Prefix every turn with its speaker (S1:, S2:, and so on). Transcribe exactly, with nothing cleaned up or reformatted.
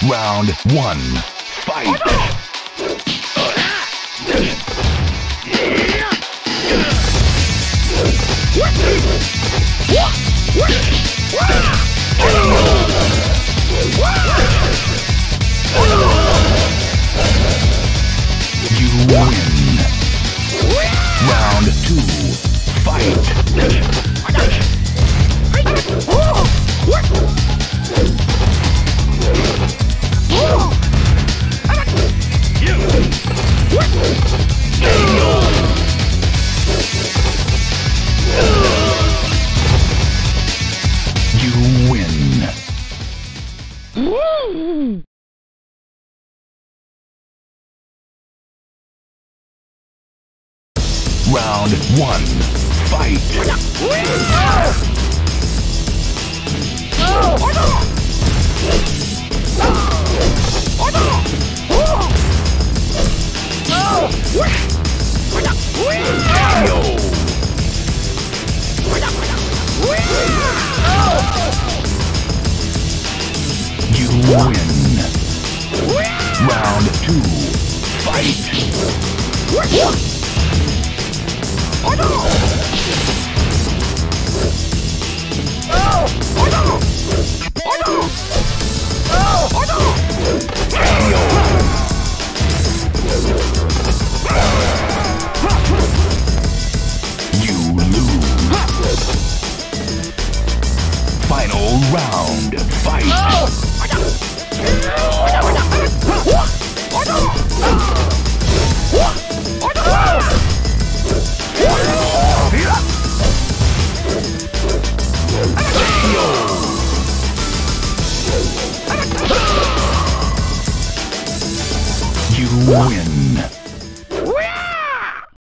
S1: Round one. Fight! You win. Round two. Fight! You win. Round one. Fight! You win. Round two. Fight! You lose. Final round. Fight! You win.